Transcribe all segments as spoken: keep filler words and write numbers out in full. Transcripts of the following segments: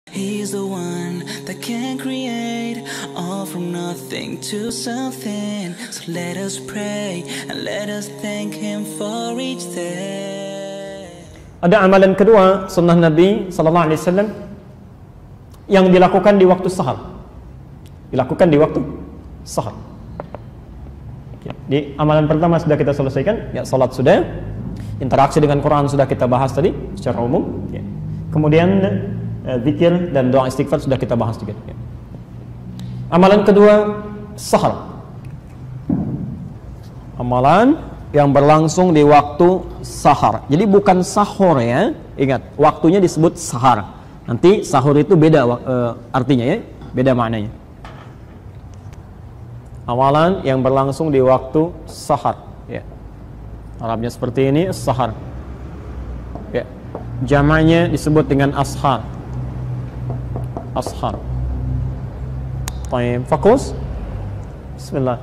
He's the one that can create all from nothing to something. So let us pray and let us thank Him for each day. Ada amalan kedua sunnah Nabi Sallallahu Alaihi Wasallam yang dilakukan di waktu sahar. Dilakukan di waktu sahar. Di amalan pertama sudah kita selesaikan, ya salat sudah, interaksi dengan Quran sudah kita bahas tadi secara umum. Ya. Kemudian zikir dan doa istighfar sudah kita bahas juga. Ya. Amalan kedua sahar. Amalan yang berlangsung di waktu sahar. Jadi bukan sahur ya. Ingat, waktunya disebut sahar. Nanti sahur itu beda uh, artinya ya, beda maknanya. Amalan yang berlangsung di waktu sahar. Ya. Arabnya seperti ini, sahar. Ya. Jamaknya disebut dengan ashar. Ashar. Baik, fokus. Bismillah.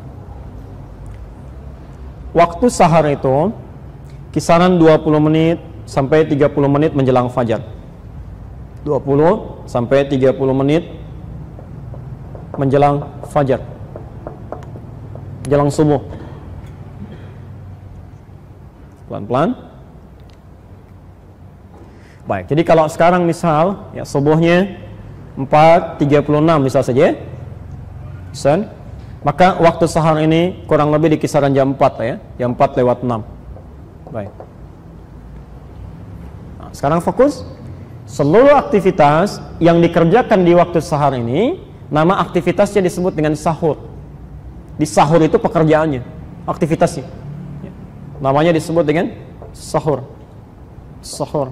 Waktu sahar itu kisaran dua puluh menit sampai tiga puluh menit menjelang fajar. dua puluh sampai tiga puluh menit menjelang fajar. Menjelang subuh. Pelan-pelan. Baik, jadi kalau sekarang misal ya subuhnya empat tiga puluh enam misal saja, misal, maka waktu sahar ini kurang lebih di kisaran jam empat ya, jam empat lewat enam. Baik. Nah, sekarang fokus. Seluruh aktivitas yang dikerjakan di waktu sahar ini, nama aktivitasnya disebut dengan sahur. Di sahur itu pekerjaannya, aktivitasnya. Namanya disebut dengan sahur. Sahur.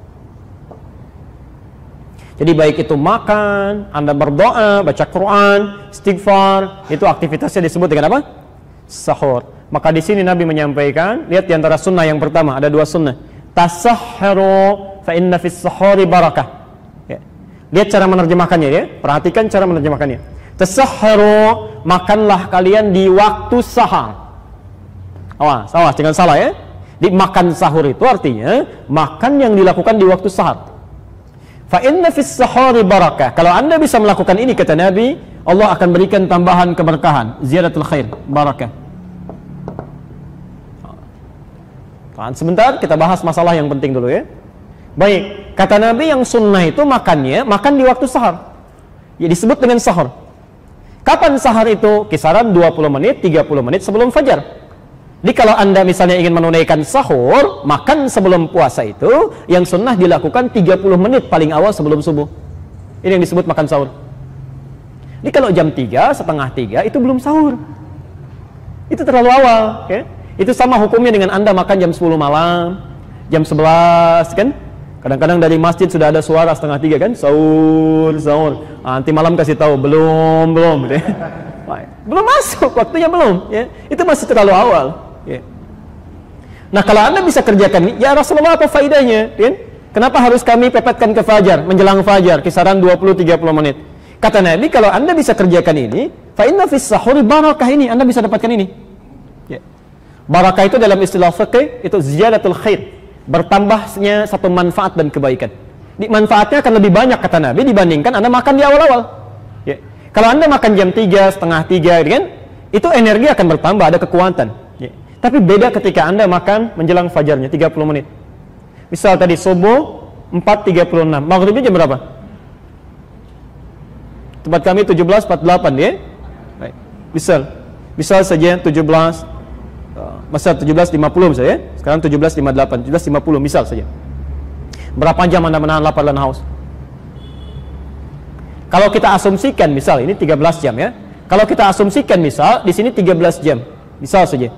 Jadi baik itu makan, Anda berdoa, baca Quran, istighfar, itu aktivitasnya disebut dengan apa? Sahur. Maka di sini Nabi menyampaikan, lihat di antara sunnah yang pertama, ada dua sunnah. Tasahharu fa inna fis sahuri barakah. Ya. Lihat cara menerjemahkannya ya, perhatikan cara menerjemahkannya. Tasahharu, makanlah kalian di waktu sahar. Awas, awas jangan salah ya. Di makan sahur itu artinya makan yang dilakukan di waktu sahar. Fa inna fis sahuri barakah. Kalau Anda bisa melakukan ini kata Nabi, Allah akan berikan tambahan keberkahan, ziyadatul khair, barakah. Tahan sebentar, kita bahas masalah yang penting dulu ya. Baik, kata Nabi yang sunnah itu makannya makan di waktu sahar. Ya disebut dengan sahur. Kapan sahar itu? Kisaran dua puluh menit, tiga puluh menit sebelum fajar. Jadi kalau Anda misalnya ingin menunaikan sahur, makan sebelum puasa itu, yang sunnah dilakukan tiga puluh menit paling awal sebelum subuh. Ini yang disebut makan sahur. Jadi kalau jam tiga, setengah tiga, itu belum sahur. Itu terlalu awal. Ya? Itu sama hukumnya dengan Anda makan jam sepuluh malam, jam sebelas, kan? Kadang-kadang dari masjid sudah ada suara setengah tiga, kan? Sahur, sahur. Nah, nanti malam kasih tahu, belum, belum. Gitu ya. Belum masuk, waktunya belum. Ya? Itu masih terlalu awal. Ya. Nah kalau Anda bisa kerjakan, ya Rasulullah apa faedahnya? Ya? Kenapa harus kami pepetkan ke fajar, menjelang fajar, kisaran dua puluh sampai tiga puluh menit? Kata Nabi, kalau Anda bisa kerjakan ini, fa inna fis sahuri barakah, ini Anda bisa dapatkan ini. Ya. Barakah itu dalam istilah fikih itu ziyadatul khair, bertambahnya satu manfaat dan kebaikan. Di manfaatnya akan lebih banyak kata Nabi dibandingkan Anda makan di awal-awal. Ya. Kalau Anda makan jam tiga, setengah tiga, kan? Itu energi akan bertambah, ada kekuatan. Ya. Tapi beda ketika Anda makan menjelang fajarnya tiga puluh menit. Misal tadi subuh empat tiga puluh enam, maghribnya jam berapa? Tempat kami tujuh belas empat puluh delapan ya. Baik. Misal, misal saja tujuh belas uh, masa tujuh belas lima puluh misalnya, sekarang tujuh belas lima puluh delapan, tujuh belas lima puluh misal saja. Berapa jam Anda menahan lapar dan haus? Kalau kita asumsikan misal ini tiga belas jam ya. Kalau kita asumsikan misal di sini tiga belas jam, misal saja.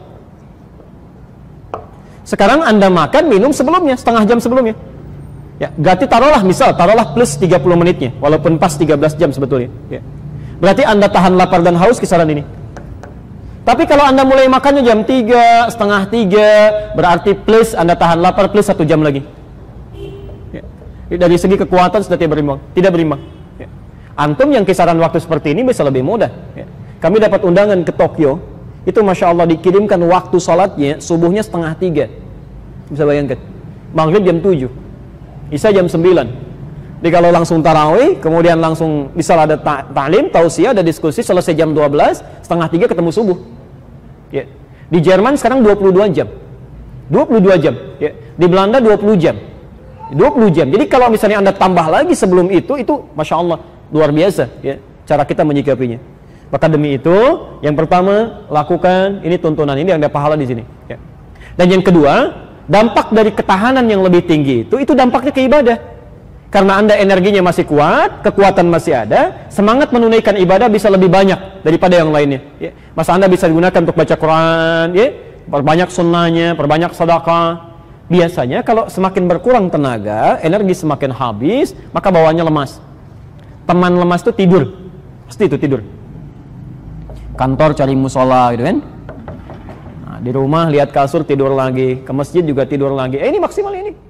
Sekarang Anda makan, minum sebelumnya, setengah jam sebelumnya. Ya, berarti taruhlah misal, taruhlah plus tiga puluh menitnya, walaupun pas tiga belas jam sebetulnya. Ya. Berarti Anda tahan lapar dan haus kisaran ini. Tapi kalau Anda mulai makannya jam tiga, setengah tiga, berarti plus Anda tahan lapar plus satu jam lagi. Ya. Dari segi kekuatan sudah tidak berimbang, tidak berimbang. Ya. Antum yang kisaran waktu seperti ini bisa lebih mudah. Ya. Kami dapat undangan ke Tokyo. Itu Masya Allah dikirimkan waktu sholatnya subuhnya setengah tiga. Bisa bayangkan. Maghrib jam tujuh, Isya jam sembilan. Jadi kalau langsung tarawih, kemudian langsung bisa ada ta'lim, tausiah, ada diskusi, selesai jam dua belas, setengah tiga ketemu subuh. Ya. Di Jerman sekarang dua puluh dua jam. dua puluh dua jam. Ya. Di Belanda dua puluh jam. dua puluh jam. Jadi kalau misalnya Anda tambah lagi sebelum itu, itu Masya Allah, luar biasa. Ya. Cara kita menyikapinya. Maka demi itu, yang pertama, lakukan, ini tuntunan, ini ada pahala di sini. Ya. Dan yang kedua, dampak dari ketahanan yang lebih tinggi itu, itu dampaknya ke ibadah. Karena Anda energinya masih kuat, kekuatan masih ada, semangat menunaikan ibadah bisa lebih banyak daripada yang lainnya. Ya. Masa Anda bisa digunakan untuk baca Quran, ya, perbanyak sunnahnya, perbanyak sedekah. Biasanya kalau semakin berkurang tenaga, energi semakin habis, maka bawaannya lemas. Teman lemas itu tidur, pasti itu tidur. Kantor cari musola, gitu kan? Nah, di rumah lihat kasur tidur lagi, ke masjid juga tidur lagi. Eh, ini maksimal ini.